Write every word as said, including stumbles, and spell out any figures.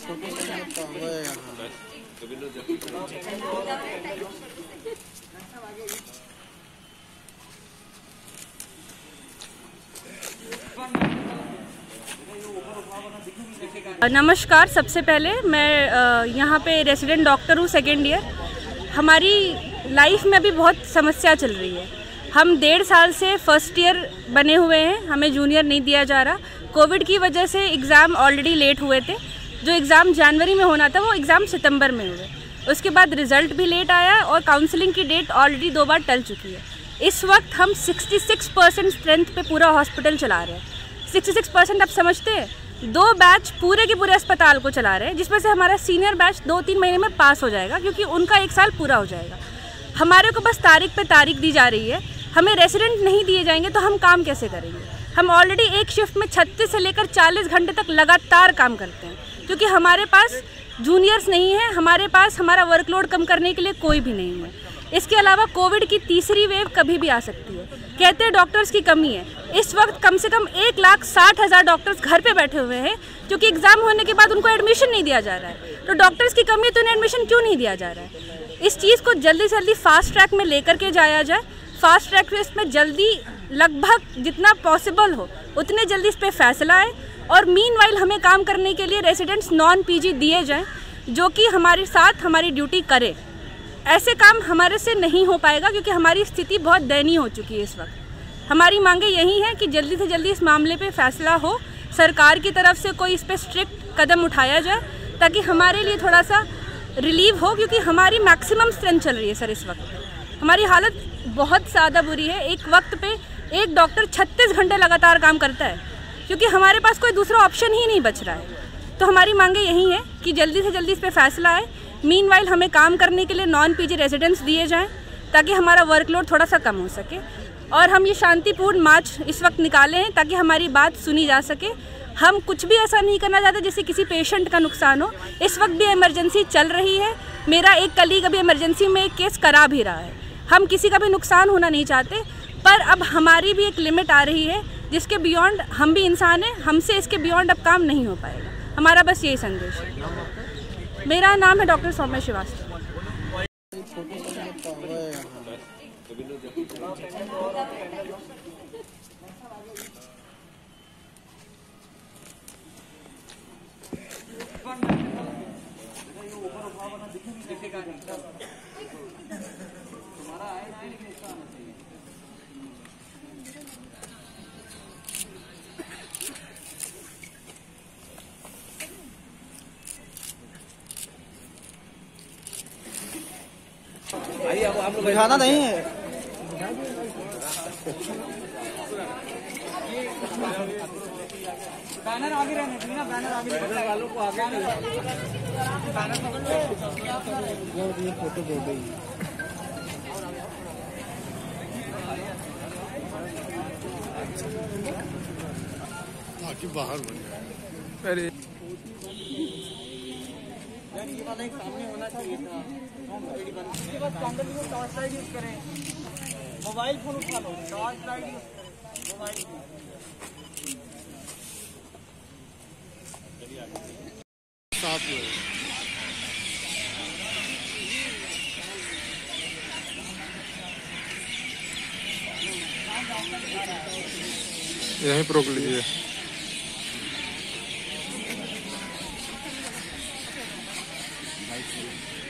नमस्कार। सबसे पहले मैं यहाँ पे रेसिडेंट डॉक्टर हूँ, सेकेंड ईयर। हमारी लाइफ में अभी बहुत समस्या चल रही है। हम डेढ़ साल से फर्स्ट ईयर बने हुए हैं, हमें जूनियर नहीं दिया जा रहा। कोविड की वजह से एग्ज़ाम ऑलरेडी लेट हुए थे। जो एग्ज़ाम जनवरी में होना था वो एग्ज़ाम सितंबर में हुए। उसके बाद रिज़ल्ट भी लेट आया और काउंसलिंग की डेट ऑलरेडी दो बार टल चुकी है। इस वक्त हम छियासठ परसेंट स्ट्रेंथ पे पूरा हॉस्पिटल चला रहे हैं। छियासठ परसेंट आप समझते हैं, दो बैच पूरे के पूरे अस्पताल को चला रहे हैं, जिसमें से हमारा सीनियर बैच दो तीन महीने में पास हो जाएगा, क्योंकि उनका एक साल पूरा हो जाएगा। हमारे को बस तारीख पे तारीख दी जा रही है। हमें रेसिडेंट नहीं दिए जाएंगे तो हम काम कैसे करेंगे? हम ऑलरेडी एक शिफ्ट में छत्तीस से लेकर चालीस घंटे तक लगातार काम करते हैं, क्योंकि हमारे पास जूनियर्स नहीं है, हमारे पास हमारा वर्कलोड कम करने के लिए कोई भी नहीं है। इसके अलावा कोविड की तीसरी वेव कभी भी आ सकती है। कहते हैं डॉक्टर्स की कमी है। इस वक्त कम से कम एक लाख साठ हज़ार डॉक्टर्स घर पे बैठे हुए हैं, क्योंकि एग्ज़ाम होने के बाद उनको एडमिशन नहीं दिया जा रहा है। तो डॉक्टर्स की कमी है तो उन्हें एडमिशन क्यों नहीं दिया जा रहा है? इस चीज़ को जल्दी से जल्दी फास्ट ट्रैक में लेकर के जाया जाए। फास्ट ट्रैक में जल्दी, लगभग जितना पॉसिबल हो उतने जल्दी इस पर फैसला आए, और मीनवाइल हमें काम करने के लिए रेसिडेंट्स नॉन पीजी दिए जाएं, जो कि हमारे साथ हमारी ड्यूटी करे। ऐसे काम हमारे से नहीं हो पाएगा, क्योंकि हमारी स्थिति बहुत दयनीय हो चुकी है इस वक्त। हमारी मांगे यही हैं कि जल्दी से जल्दी इस मामले पे फैसला हो, सरकार की तरफ से कोई इस पर स्ट्रिक्ट कदम उठाया जाए, ताकि हमारे लिए थोड़ा सा रिलीव हो, क्योंकि हमारी मैक्सिमम स्ट्रेंथ चल रही है सर। इस वक्त हमारी हालत बहुत ज़्यादा बुरी है। एक वक्त पे एक डॉक्टर छत्तीस घंटे लगातार काम करता है, क्योंकि हमारे पास कोई दूसरा ऑप्शन ही नहीं बच रहा है। तो हमारी मांगे यही है कि जल्दी से जल्दी इस पर फैसला आए। मीनवाइल हमें काम करने के लिए नॉन पीजी रेजिडेंट्स दिए जाएं, ताकि हमारा वर्कलोड थोड़ा सा कम हो सके। और हम ये शांतिपूर्ण मार्च इस वक्त निकाले हैं, ताकि हमारी बात सुनी जा सके। हम कुछ भी ऐसा नहीं करना चाहते जिससे किसी पेशेंट का नुकसान हो। इस वक्त भी इमरजेंसी चल रही है। मेरा एक कलीग अभी इमरजेंसी में एक केस करा भी रहा है। हम किसी का भी नुकसान होना नहीं चाहते, पर अब हमारी भी एक लिमिट आ रही है, जिसके बियॉन्ड हम भी इंसान हैं। हमसे इसके बियॉन्ड अब काम नहीं हो पाएगा। हमारा बस यही संदेश है। मेरा नाम है डॉक्टर सौम्या श्रीवास्तव। आप लोग बिठाना नहीं है। बैनर आगे रहने चाहिए ना, बैनर आगे बैनर वालों को आगे बैनर फोटो दे गई। बाकी बाहर बन गया। अरे यार ये वाला एक सामने होना चाहिए था। इसके बाद candle use torch light use करें, मोबाइल फोन उठा लो, टॉर्च लाइट यूज करें, मोबाइल साफ हो। यहीं पर रोक लीजिए।